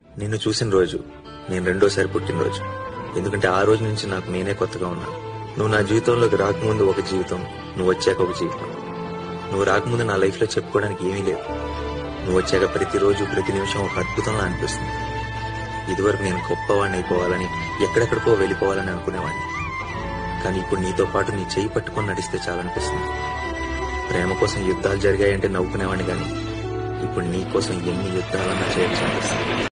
నిన్ను చూసిన రోజు నేను రెండోసారి పుట్టినరోజు. ఎందుకంటే ఆ రోజు నుంచి నాకు నేనే కొత్తగా ఉన్నాను. నువ్వు నా జీవితంలోకి రాకముందు ఒక జీవితం, నువ్వు వచ్చాక ఒక జీవితం. నువ్వు రాకముందు నా లైఫ్ లో చెప్పుకోవడానికి ఏమీ లేదు. నువ్వు వచ్చాక ప్రతిరోజు ప్రతి నిమిషం ఒక అద్భుతంలా అనిపిస్తుంది. ఇదివరకు నేను గొప్పవాడిని అయిపోవాలని, ఎక్కడెక్కడికో వెళ్ళిపోవాలని అనుకునేవాడిని. కానీ ఇప్పుడు నీతో పాటు నీ చెయ్యి పట్టుకొని నడిస్తే చాలనిపిస్తుంది. ప్రేమ కోసం యుద్ధాలు జరిగాయంటే నవ్వుకునేవాడిని, కానీ ఇప్పుడు నీ కోసం ఎన్ని యుద్ధాలన్నా చేయాల్సి అనిపిస్తుంది.